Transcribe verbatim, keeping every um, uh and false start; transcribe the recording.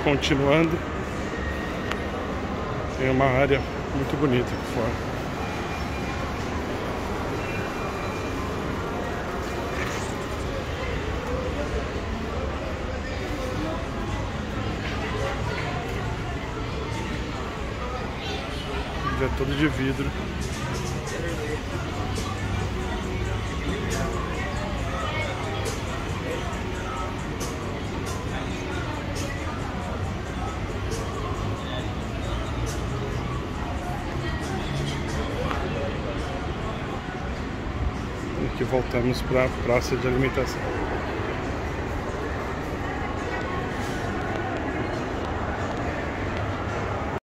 continuando, tem uma área muito bonita aqui fora. É todo de vidro. Aqui voltamos para a praça de alimentação.